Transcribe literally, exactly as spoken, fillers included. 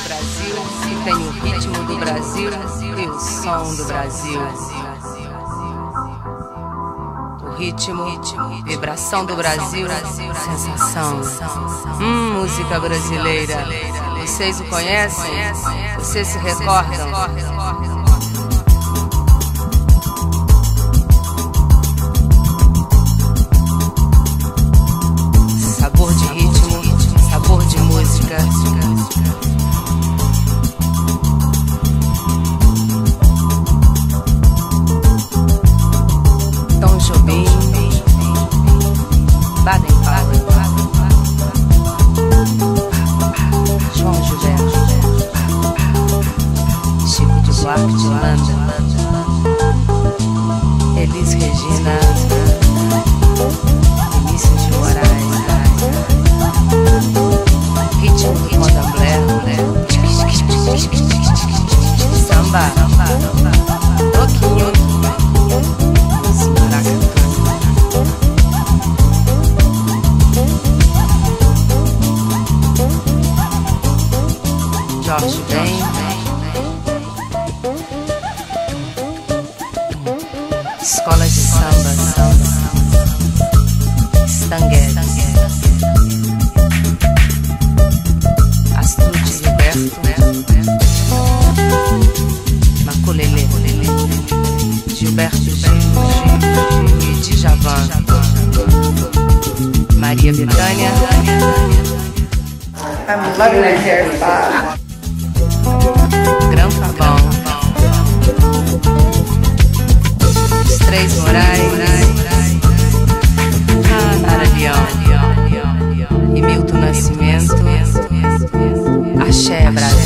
Brasil, tem o ritmo do Brasil e o som do Brasil. O ritmo, vibração do Brasil, sensação. Hum, música brasileira. Vocês o conhecem? Vocês se recordam? Sabor de ritmo, sabor de música. Tom Jobim, Baden Powell, João Gilberto, Chico de Buarque de Holanda, Elis Regina, Vinícius de Moraes, ritmo do candomblé, samba, toquinho, Jorge Ben, escolas de samba, samba, Stanguete, Astrude Gilberto, Maculelê, Gilberto Gil, Gil e Djavan, Maria Bethânia. I'm loving that hair spot. Gran Fabão, Os Três Morais, Nara Leão e Milton Nascimento. Axé Brasil.